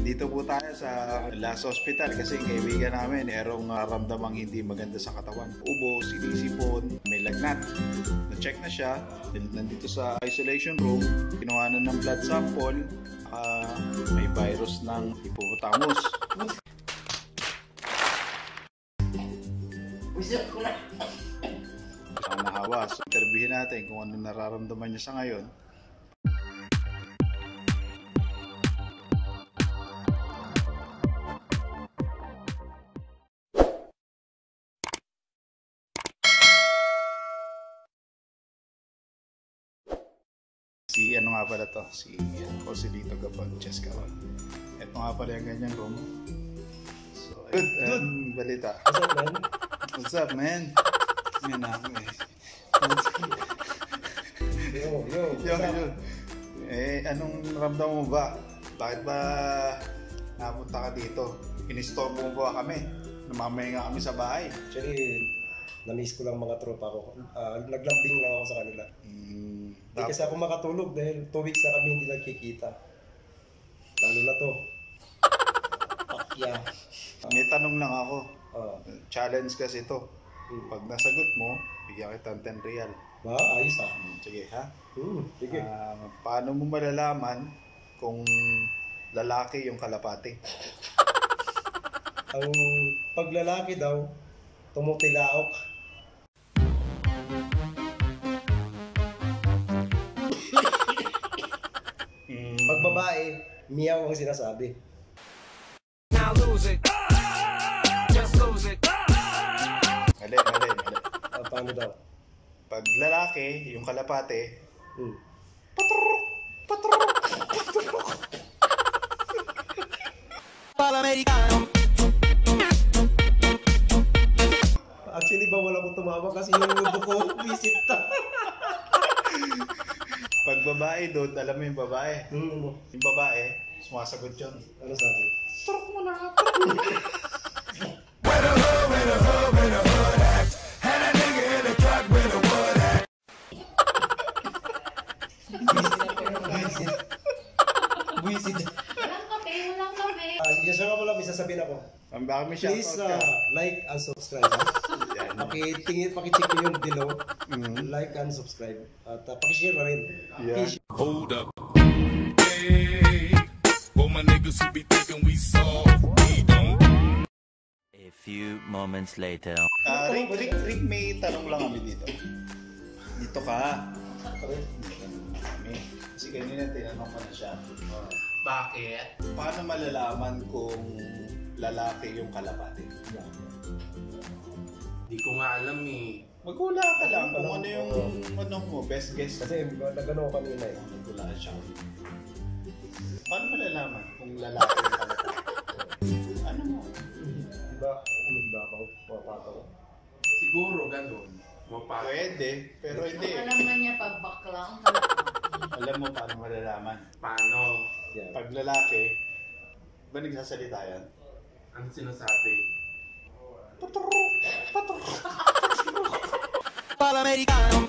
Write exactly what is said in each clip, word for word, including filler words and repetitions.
Nandito po tayo sa Las Hospital kasi kaibigan namin merong nararamdamang hindi maganda sa katawan. Ubo, sinisipon, may lagnat. Na-check na siya. Nandito sa isolation room. Kinuhanan ng blood sample. Uh, may virus ng hippopotamus. Sana hawas. Interviewin natin kung ano nararamdaman niya sa ngayon. Si ano nga pala to, si Joselito Gabon, Chescaron. Ito nga pala yung ganyan room. So, good, um, balita. What's up, man? What's up, man? Yan ako eh. Yo, yo, yo, yo. Eh, anong ramdam mo ba? Bakit ba napunta ka dito? Inistorbo mo ba kami? Namamay nga kami sa bahay. Actually, na-miss ko lang mga tropa ko. Uh, naglambing lang ako sa kanila. Mm, Hindi kasi ako makatulog dahil two weeks na kami hindi nagkikita. Lalo na to. Pakya. May tanong lang ako. Uh, Challenge kasi to. Hmm. Pag nasagot mo, bigyan kita ng ten real. Ba? Ayos ah. Sige ha? Hmm, sige. Uh, paano mo malalaman kung lalaki yung kalapati? Ang paglalaki daw, tumutilaok. mm. Pag babae, miyaw ang sinasabi. Now lose it. Just lose it. Mali, mali, mali. Uh, paano daw? Pag lalaki, yung kalapate, Hmm. patrok, patrok, patrok. Pal-Americano. Actually, bawal ako tumawag kasi yung mundo ko, visit ta. Pag babae doon, alam mo yung babae. Hmm. Yung babae, sumasagot yun. Ano sabi? Trok mo na, trok mo na. Where the hood, where the hood, where the hood at? Had a nigga in the truck with a wood at. Visit. Visit. Walang kape, walang kape. Ah, sige, siya nga pala, may sasabihin ako. Ang baka may Please shoutout ka. uh, like and subscribe. Ha? Yan. Pakitingin, pakicheck nyo yung below. Mhm. Like and subscribe. At uh, pakishare na rin. Yeah. Pakishare. Hold up. Hey, for my niggas who be thinking we soft, we don't. A few moments later. Ah, Rick, Rick, Rick, may tanong lang kami dito. Dito ka. Okay. Kami. Kasi kanina tinanong ko na siya. Bakit? Paano malalaman kung lalaki yung kalapati? Di ko nga alam eh. Magkula ka lang kung ano yung ano mo, best guess. Kasi nagano ko kanina eh. Magkula siya. Paano malalaman kung lalaki yung kalapati? Ano mo? Diba? Umiba ako. Pumapata ko. Siguro ganun. Mapa. Pwede, pero hindi. Alam na niya pag baklang. Alam mo paano malalaman. Paano? Yan. Pag lalaki, ba nagsasalita yan? Ano sinasabi? Patrok! Patrok! Pal-Americano.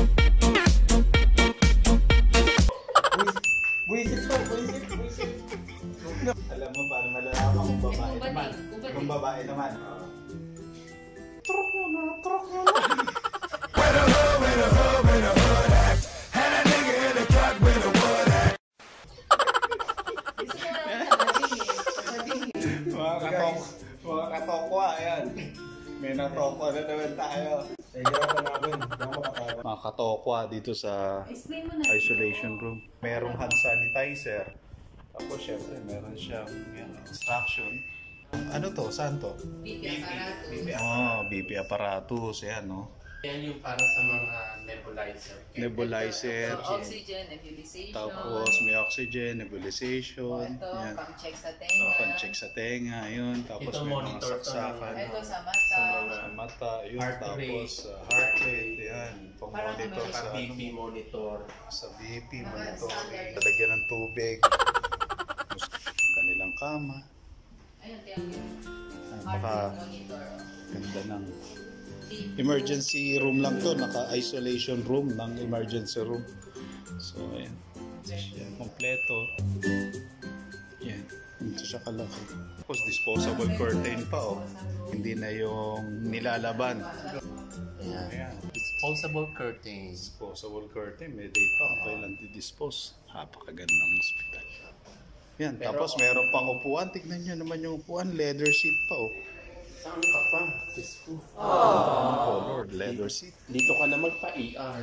Buisit pa, buisit, buisit. Alam mo paano malalaman kung babae Kung naman. babae, kung babae. Kung babae naman. Trok mo na, trok mo na. Where the hood, where the hood, where the hood at? Had a nigga in the truck with a wood at. Gusto ko lang sasabihin eh. Sasabihin. Mga katok, mga katokwa, ayan. May natokwa na naman tayo. Eh, hirapan na ako yun. Hindi ako makatawa. Mga katokwa dito sa Explain mo na. isolation room. Merong hand sanitizer. Tapos syempre meron siyang yan, instruction. Ano to? Saan to? B P aparato. B P. Oh, B P apparatus. Ayan, no? Yan yung para sa mga nebulizer. Nebulizer. So, oxygen, nebulization. Tapos may oxygen, nebulization. Ito, Yan. pang-check sa tenga. Oh, pan-check sa tenga, yun. Tapos Ito, may mga monitor to saksakan. Ito sa Sa mata. mga Sa mata, yun. Heart Tapos rate. uh, heart rate, yan. Parang Pang-monitor ano, sa, B P monitor. sa B P, Mga monitor. standard. Talagyan ng tubig. Tapos kanilang kama. Ayun, tiyan yun. Ah, baka Heart rate monitor. ganda ng emergency room lang to. Naka-isolation room ng emergency room. So, ayan. Yan, kompleto. Yan. Ito siya kalaki. Tapos disposable curtain pa oh. Hindi na yung nilalaban. Ayan. Ayan. Disposable curtains. Disposable curtain. May date pa. Kailan di-dispose. Napakagandang hospital. Yan. Pero, Tapos meron pang upuan. Tignan nyo naman yung upuan. Leather seat pa oh. Saan ka pa? Diyos ko. Oh Lord. Leather seat. Dito ka na magpa-E R.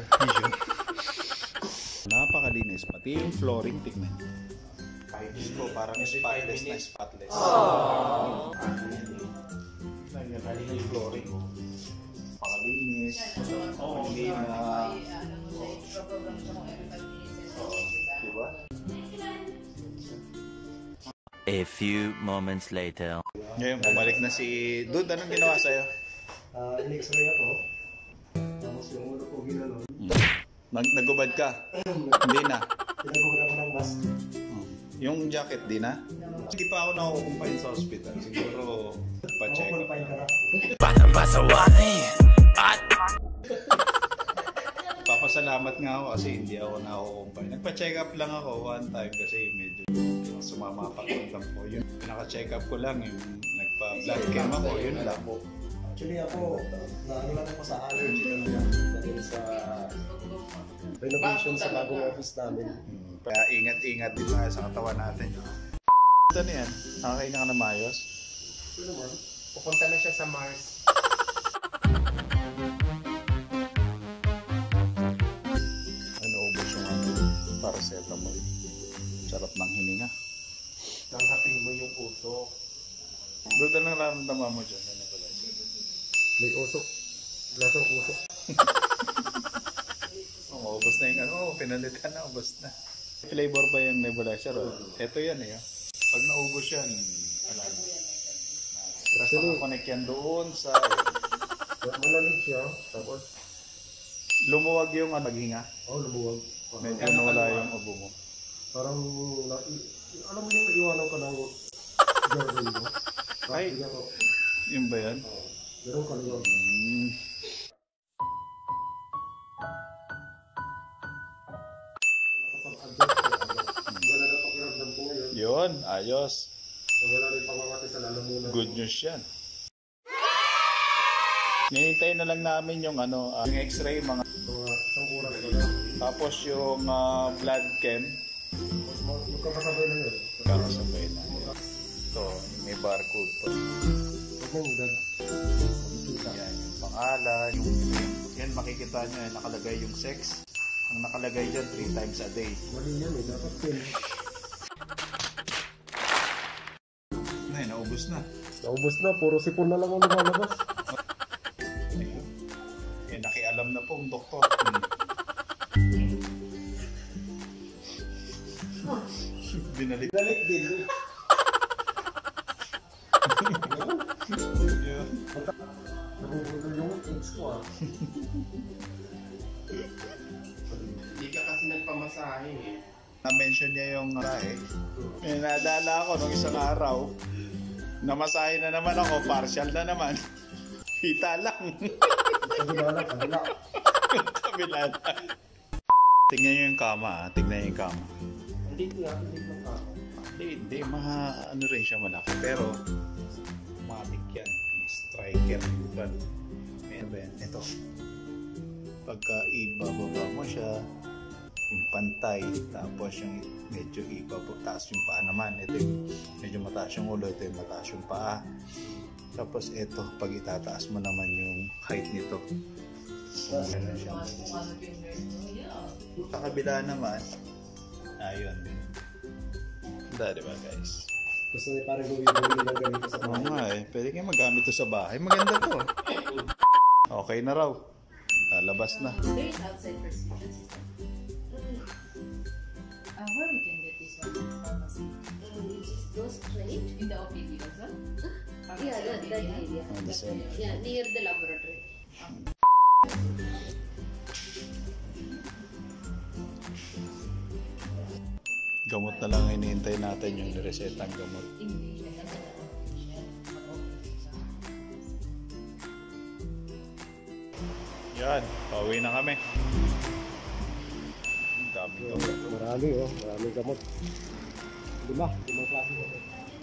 Napakalinis. Pati yung flooring. Tignan nyo. Diyos ko. Parang spotless na spotless. Tignan nyo yung flooring. Napakalinis. Oh, Hindi na. Program siya kung every five minutes. Diba? A few moments later. Ngayon, bumalik na si Dude. Anong ginawa sa'yo? Ah, in-x-ray ako. Tapos yung ulo ko ginano. Nag nagubad ka? Hindi na. Pinagawala ko ng mask. Yung jacket, di na? Hindi pa ako nakukumpain sa hospital. Siguro, pa-check Ako up. pa ka na. Papasalamat nga ako kasi hindi ako nakukumpain. Nagpa-check up lang ako one time kasi medyo sumama pakiramdam ko. Yun, naka-check up ko lang. Yung nagpa-blood chem ako, yun lang. Actually ako, nanulat ako sa allergy kanina. Dahil sa renovation sa bagong office namin. Hmm, Kaya ingat-ingat din tayo sa katawan natin. Ito na yan. Nakakain ka na mayos? Ito naman. Pupunta na siya sa Mars. Ano, ubos yung ano, paracetamol. Sarap ng hininga. Nanghapin mo yung usok. Doon na nararamdaman mo dyan. Ano pala? May usok. Lasang usok. Oo, ubos na yung ano. Oo, pinalitan na, ubos na. Flavor ba yung nebulizer? Oh? Ito yan eh. oh. Pag naubos yan, alam mo. Tapos nakakonect yan doon sa... Malamig siya. Tapos, Lumuwag yung ano, maghinga. oh, lumuwag. Medyo nawala yung ubo mo. Parang, na, i- alam mo yung iwanan ka ng Jordan mo? Ay. Bigyan ko. Yun ba yan? Meron ka lang. Hmm. Nakapag-adjust ko. Wala na pakiramdam ko ngayon. Yun, ayos. Wala na yung pamamatay sa lalamunan. Good news yan. Hinihintay na lang namin yung ano, ah, yung x-ray, mga Mga isang oras ko lang. tapos yung ah, blood chem. Magkakasabay na yun. Kakasabay na. Ito, may barcode to. Huwag mong dad. Yan, yung pangalan, yung yan makikita nyo, yan, nakalagay yung sex. Ang nakalagay dyan, three times a day. Mali yan eh. Dapat pin. Ay, naubos na. Naubos na. Puro sipon na lang ang lumalabas. Ayun. Eh, nakialam na po ang doktor. Hmm. Binalik. Galit din. Yun. Nagugulo yung eggs ko ah. Hindi ka kasi nagpamasahe eh. Na-mention niya yung rahe. Eh, nadala ako nung isang araw. Namasahe na naman ako, partial na naman. Hita lang. Kabila na, kabila. Kabila lang. Tingnan niyo yung kama, ah. Tingnan niyo yung kama. Hindi ko yan. Hindi ko ako. Hindi, hindi. Maha, ano rin siya malaki. Pero, matik yan. Yung striker. Yan. Ayan ba yan? Ito. Pagka ibababa mo siya, yung pantay, tapos yung medyo ibaba, taas yung paa naman. Ito yung medyo mataas yung ulo, ito yung mataas yung paa. Tapos ito, pag itataas mo naman yung height nito. Ganun siya. Sa kabila naman, ayun. Ganda, diba guys? Gusto niya parang gawin-gawin lang ganito sa Oo bahay. nga eh, pwede kayo magamit to sa bahay. Maganda to. Okay na raw. Lalabas na. There is outside prescription system. Uh, where we can get this one? Pharmacy. Just go straight. In the O P D also? Pharmacy Yeah, that, O P D, that yeah? area. Oh, the same. Yeah, near the laboratory. Gamot na lang hinihintay natin yung niresetang gamot. English. Yan, pauwi na kami. Ang daming gamot. Marami oh, maraming gamot. Lima, limang klase gamot.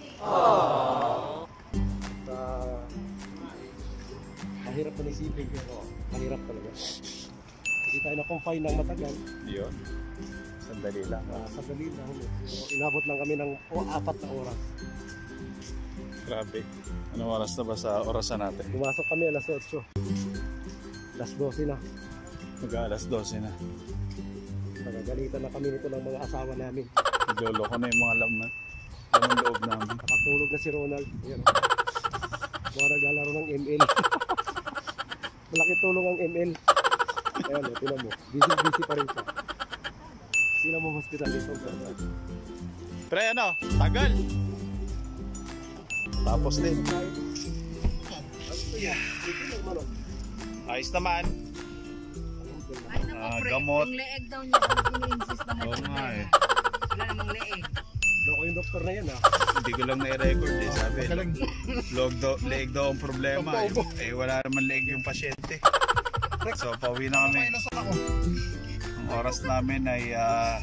Mahirap na isipin pero mahirap talaga. Hindi tayo na-confine ng matagal. Yun. Sandali lang. Uh, sandali lang. So, inabot lang kami ng o, apat na oras. Grabe. Anong oras na ba sa orasan natin? Pumasok kami alas otso. alas dose na. Mag-aalas dose na. Nagagalitan na kami nito ng mga asawa namin. Nagloloko na yung mga laman. Laman loob namin. Nakatulog na si Ronald. Ayan. Mga naglalaro ng M L. Malaki tulong ang M L. Ayan o, tinan mo. Busy busy pa rin siya. Tinan mo hospital dito. Pre, ano? Tagal! Tapos din. Yeah. Ayos naman. Ay, naku, Ah, pre. gamot. Yung leeg daw niya, ang ini-insist na may Oo nga problema. eh. Wala namang leeg. Loko yung doktor na yan ha. Hindi ko lang na-record eh. Sabi, log do, leeg daw ang problema. Eh, eh, wala naman leeg yung pasyente. So, pauwi na kami. Ang oras namin ay ah,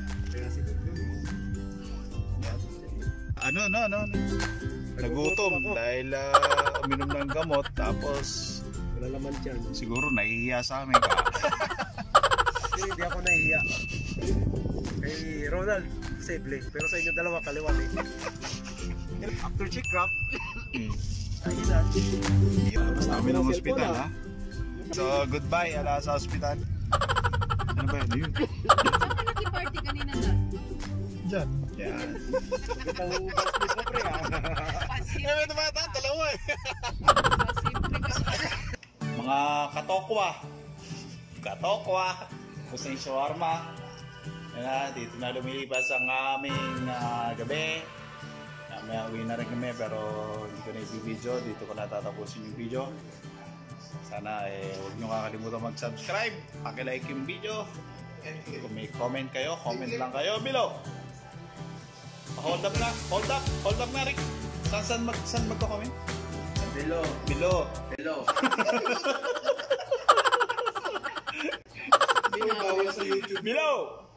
ano, no, no, no. Nagutom dahil ah, uminom ng gamot. Tapos, Wala naman dyan. siguro nahihiya sa amin. Hindi, hindi ako nahihiya. Kay Ronald, posible. Pero sa inyo dalawa, kaliwat eh. After check-up, Hmm. ayun na. Tapos namin ng hospital, ha? So, goodbye, ala sa hospital. Ano ba yun? Yun. Saan ka nag-party kanina na? Yan. Yan. Itang basket mo pre ha. Pasimple. Eh, tumata, dalawa eh. Pasimple ka. Mga katokwa. Katokwa. Gusto yung shawarma. Yan na, dito na lumilipas ang aming ah, gabi. May uwi na rin kami pero hindi ko na i-video. Dito ko natatapusin yung video. Sana eh, huwag nyo kakalimutan mag-subscribe. Paki-like yung video. Kung may comment kayo, comment lang kayo below. Hold up na, hold up, hold up na Rick. Saan saan mag saan magko-comment? Below. Below. Below. Below.